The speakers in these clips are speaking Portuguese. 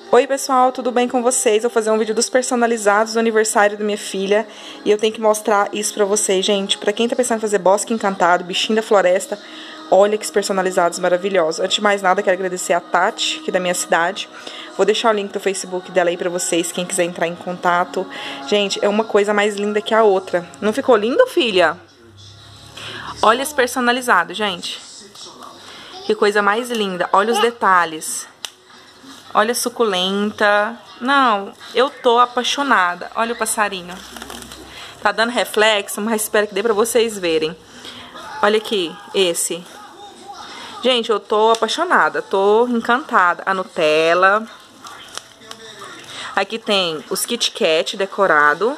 Oi pessoal, tudo bem com vocês? Vou fazer um vídeo dos personalizados do aniversário da minha filha e eu tenho que mostrar isso pra vocês, gente. Pra quem tá pensando em fazer bosque encantado, bichinho da floresta, olha que personalizados maravilhosos. Antes de mais nada, quero agradecer a Tati, aqui da minha cidade. Vou deixar o link do Facebook dela aí pra vocês, quem quiser entrar em contato. Gente, é uma coisa mais linda que a outra. Não ficou lindo, filha? Olha esse personalizado, gente. Que coisa mais linda. Olha os detalhes. Olha a suculenta. Não, eu tô apaixonada. Olha o passarinho. Tá dando reflexo, mas espero que dê pra vocês verem. Olha aqui, esse. Gente, eu tô apaixonada. Tô encantada. A Nutella. Aqui tem os Kit Kat decorado.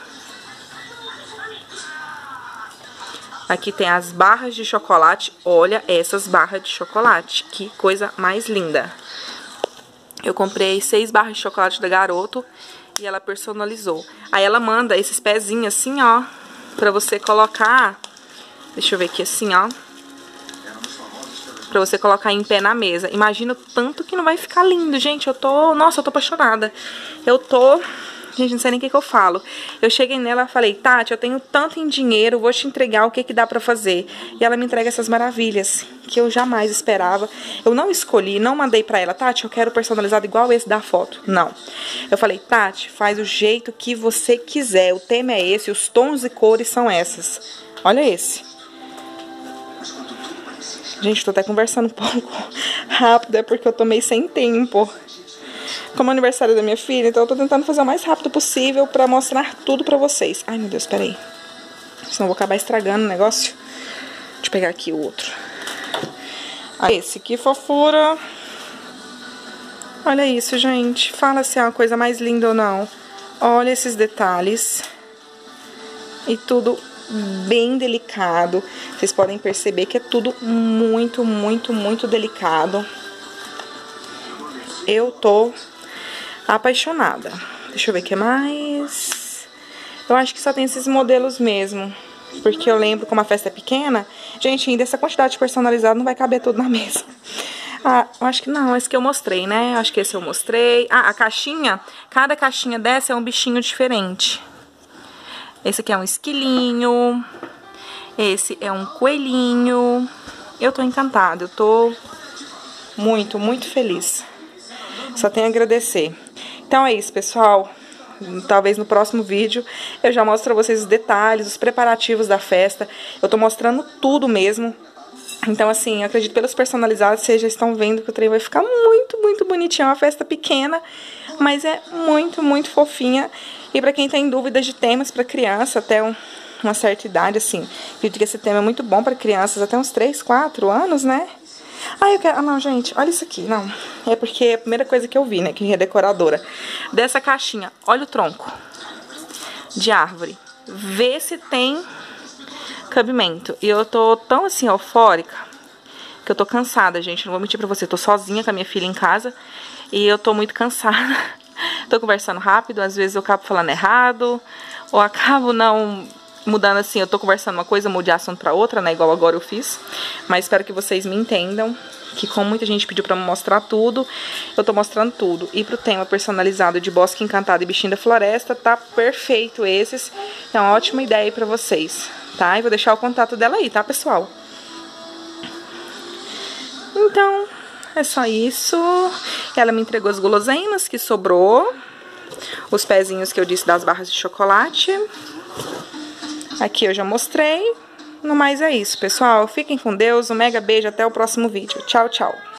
Aqui tem as barras de chocolate. Olha essas barras de chocolate. Que coisa mais linda. Eu comprei 6 barras de chocolate da Garoto e ela personalizou. Aí ela manda esses pezinhos assim, ó, pra você colocar, deixa eu ver aqui assim, ó, pra você colocar em pé na mesa. Imagina o tanto que não vai ficar lindo, gente. Nossa, eu tô apaixonada. Gente, não sei nem o que eu falo. Eu cheguei nela e falei, Tati, eu tenho tanto em dinheiro, vou te entregar o que dá pra fazer. E ela me entrega essas maravilhas, que eu jamais esperava. Eu não escolhi, não mandei pra ela, Tati, eu quero personalizado igual esse da foto. Não. Eu falei, Tati, faz o jeito que você quiser. O tema é esse, os tons e cores são essas. Olha esse. Gente, tô até conversando um pouco rápido, é porque eu tô meio sem tempo. Como é o aniversário da minha filha, então eu tô tentando fazer o mais rápido possível pra mostrar tudo pra vocês. Ai, meu Deus, peraí. Senão eu vou acabar estragando o negócio. Deixa eu pegar aqui o outro. Esse, que fofura. Olha isso, gente. Fala se é uma coisa mais linda ou não. Olha esses detalhes. E tudo bem delicado. Vocês podem perceber que é tudo muito, muito, muito delicado. Eu tô apaixonada. Deixa eu ver o que mais. Eu acho que só tem esses modelos mesmo. Porque eu lembro como a festa é pequena. Gente, ainda essa quantidade de personalizado não vai caber tudo na mesa. Ah, eu acho que não, esse que eu mostrei, né? Acho que esse eu mostrei. Ah, a caixinha, cada caixinha dessa é um bichinho diferente. Esse aqui é um esquilinho. Esse é um coelhinho. Eu tô encantada, eu tô muito, muito feliz. Só tenho a agradecer. Então é isso, pessoal. Talvez no próximo vídeo eu já mostro pra vocês os detalhes, os preparativos da festa. Eu tô mostrando tudo mesmo. Então, assim, eu acredito pelos personalizados, vocês já estão vendo que o trem vai ficar muito, muito bonitinho. É uma festa pequena, mas é muito, muito fofinha. E pra quem tem dúvidas de temas pra criança, até uma certa idade, assim, eu digo que esse tema é muito bom pra crianças até uns 3, 4 anos, né? Ah, eu quero... Ah, não, gente, olha isso aqui, não. É porque é a primeira coisa que eu vi, né, que é decoradora. Dessa caixinha, olha o tronco de árvore. Vê se tem cabimento. E eu tô tão, assim, eufórica, que eu tô cansada, gente. Não vou mentir pra você, tô sozinha com a minha filha em casa. E eu tô muito cansada. Tô conversando rápido, às vezes eu acabo falando errado. Ou acabo não... mudando assim, eu tô conversando uma coisa, mude de assunto pra outra, né, igual agora eu fiz. Mas espero que vocês me entendam, que como muita gente pediu pra me mostrar tudo, eu tô mostrando tudo. E pro tema personalizado de Bosque Encantado e Bichinho da Floresta, tá perfeito esses. É uma ótima ideia aí pra vocês, tá? E vou deixar o contato dela aí, tá, pessoal? Então, é só isso. Ela me entregou as guloseimas que sobrou. Os pezinhos que eu disse das barras de chocolate. Aqui eu já mostrei. No mais é isso, pessoal. Fiquem com Deus. Um mega beijo. Até o próximo vídeo. Tchau, tchau.